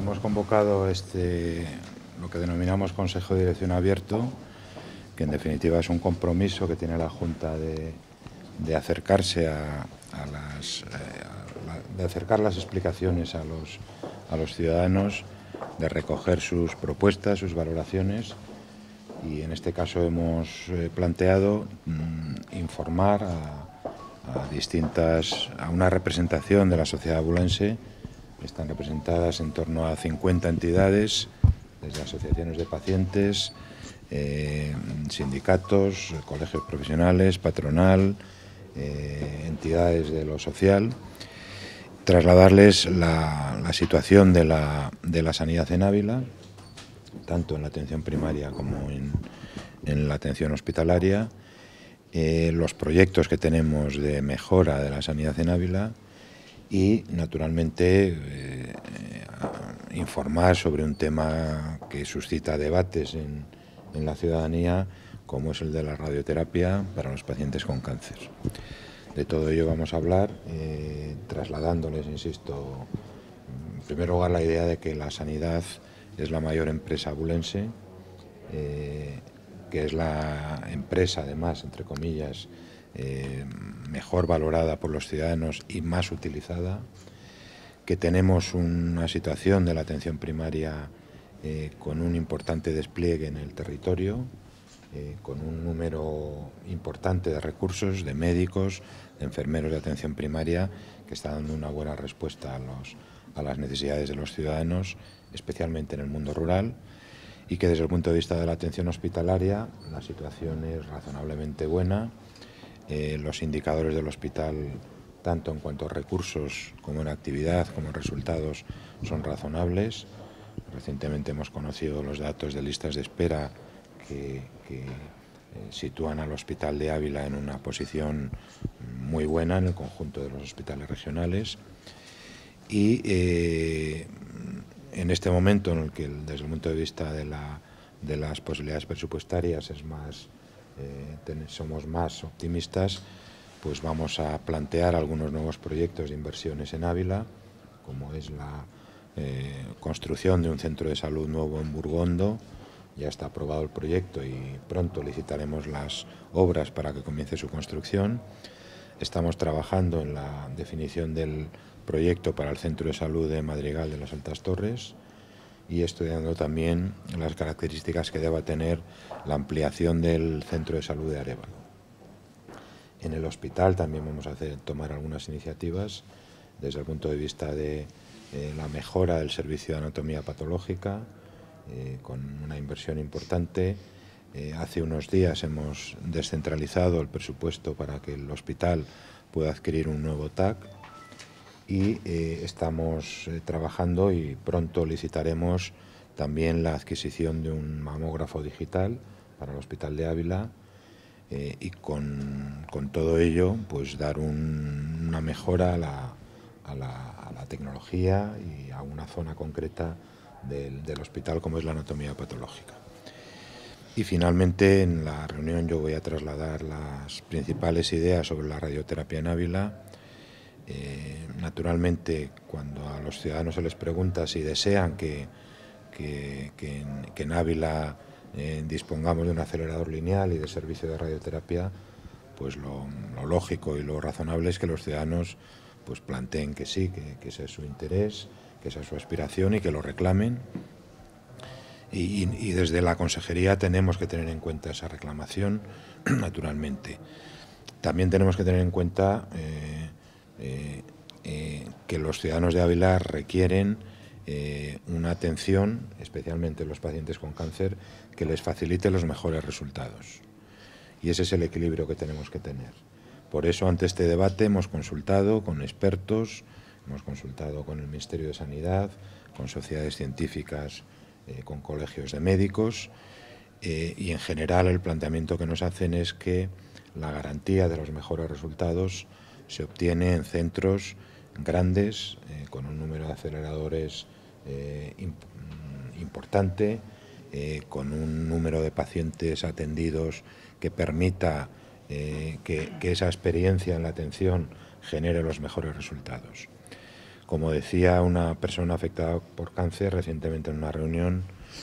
hemos convocado lo que denominamos Consejo de Dirección Abierto, que en definitiva es un compromiso que tiene la Junta de acercarse de acercar las explicaciones a los ciudadanos, de recoger sus propuestas, sus valoraciones, y en este caso hemos planteado informar a una representación de la sociedad abulense. Están representadas en torno a 50 entidades, desde asociaciones de pacientes, sindicatos, colegios profesionales, patronal, entidades de lo social, trasladarles la situación de la sanidad en Ávila, tanto en la atención primaria como en la atención hospitalaria, los proyectos que tenemos de mejora de la sanidad en Ávila y, naturalmente, informar sobre un tema que suscita debates en la ciudadanía, como es el de la radioterapia para los pacientes con cáncer. De todo ello vamos a hablar, trasladándoles, insisto, en primer lugar la idea de que la sanidad es la mayor empresa abulense, que es la empresa, además, entre comillas, mejor valorada por los ciudadanos y más utilizada, que tenemos una situación de la atención primaria con un importante despliegue en el territorio, con un número importante de recursos, de médicos, de enfermeros de atención primaria, que está dando una buena respuesta a las necesidades de los ciudadanos, especialmente en el mundo rural, y que desde el punto de vista de la atención hospitalaria la situación es razonablemente buena. Los indicadores del hospital, tanto en cuanto a recursos como en actividad, como en resultados, son razonables. Recientemente hemos conocido los datos de listas de espera que sitúan al Hospital de Ávila en una posición muy buena en el conjunto de los hospitales regionales. Y en este momento en el que, desde el punto de vista de las posibilidades presupuestarias, somos más optimistas, pues vamos a plantear algunos nuevos proyectos de inversiones en Ávila, como es la construcción de un centro de salud nuevo en Burgondo. Ya está aprobado el proyecto y pronto licitaremos las obras para que comience su construcción. Estamos trabajando en la definición del proyecto para el centro de salud de Madrigal de las Altas Torres y estudiando también las características que deba tener la ampliación del centro de salud de Arévalo. En el hospital también vamos a tomar algunas iniciativas desde el punto de vista de la mejora del servicio de anatomía patológica, con una inversión importante. Hace unos días hemos descentralizado el presupuesto para que el hospital pueda adquirir un nuevo TAC y estamos trabajando y pronto licitaremos también la adquisición de un mamógrafo digital para el Hospital de Ávila y con todo ello pues dar una mejora a la tecnología y a una zona concreta del hospital como es la anatomía patológica. Y finalmente en la reunión yo voy a trasladar las principales ideas sobre la radioterapia en Ávila. Naturalmente, cuando a los ciudadanos se les pregunta si desean que en Ávila dispongamos de un acelerador lineal y de servicio de radioterapia, pues lo lógico y lo razonable es que los ciudadanos pues planteen que sí, que ese es su interés, que esa es su aspiración y que lo reclamen. Y desde la consejería tenemos que tener en cuenta esa reclamación, naturalmente. También tenemos que tener en cuenta que los ciudadanos de Ávila requieren una atención, especialmente los pacientes con cáncer, que les facilite los mejores resultados. Y ese es el equilibrio que tenemos que tener. Por eso, ante este debate, hemos consultado con expertos, hemos consultado con el Ministerio de Sanidad, con sociedades científicas, con colegios de médicos, y en general el planteamiento que nos hacen es que la garantía de los mejores resultados se obtiene en centros grandes, con un número de aceleradores importante, con un número de pacientes atendidos que permita que esa experiencia en la atención genere los mejores resultados. Como decía una persona afectada por cáncer recientemente en una reunión,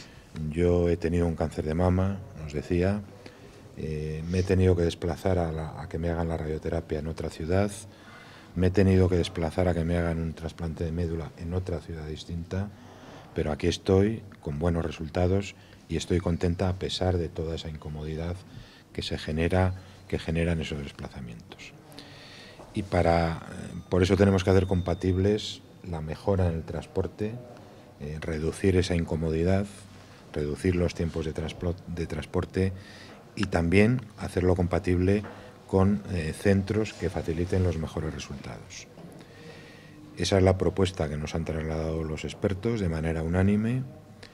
yo he tenido un cáncer de mama, nos decía, me he tenido que desplazar a que me hagan la radioterapia en otra ciudad, me he tenido que desplazar a que me hagan un trasplante de médula en otra ciudad distinta, pero aquí estoy con buenos resultados y estoy contenta a pesar de toda esa incomodidad que generan esos desplazamientos. Y por eso tenemos que hacer compatibles la mejora en el transporte, reducir esa incomodidad, reducir los tiempos de transporte y también hacerlo compatible con centros que faciliten los mejores resultados. Esa es la propuesta que nos han trasladado los expertos de manera unánime,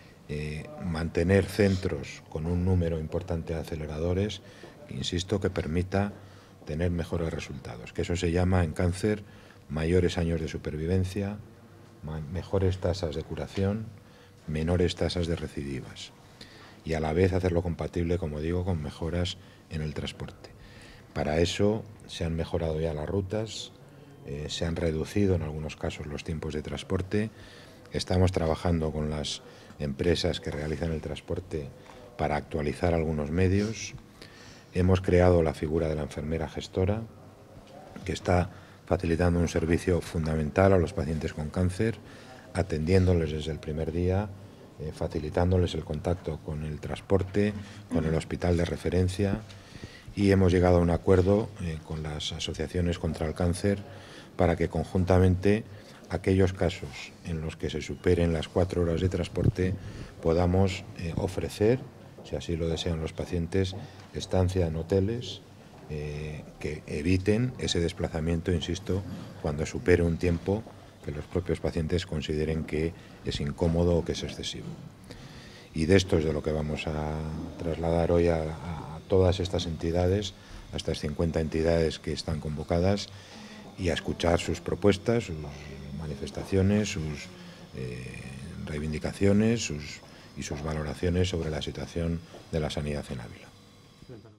mantener centros con un número importante de aceleradores, insisto, que permita tener mejores resultados, que eso se llama en cáncer mayores años de supervivencia, mejores tasas de curación, menores tasas de recidivas y a la vez hacerlo compatible, como digo, con mejoras en el transporte. Para eso se han mejorado ya las rutas, se han reducido en algunos casos los tiempos de transporte, estamos trabajando con las empresas que realizan el transporte para actualizar algunos medios. Hemos creado la figura de la enfermera gestora, que está facilitando un servicio fundamental a los pacientes con cáncer, atendiéndoles desde el primer día, facilitándoles el contacto con el transporte, con el hospital de referencia, y hemos llegado a un acuerdo con las asociaciones contra el cáncer para que conjuntamente aquellos casos en los que se superen las 4 horas de transporte podamos ofrecer, si así lo desean los pacientes, estancia en hoteles que eviten ese desplazamiento, insisto, cuando supere un tiempo que los propios pacientes consideren que es incómodo o que es excesivo. Y de esto es de lo que vamos a trasladar hoy a todas estas entidades, a estas 50 entidades que están convocadas, y a escuchar sus propuestas, sus manifestaciones, sus reivindicaciones y sus valoraciones sobre la situación de la sanidad en Ávila.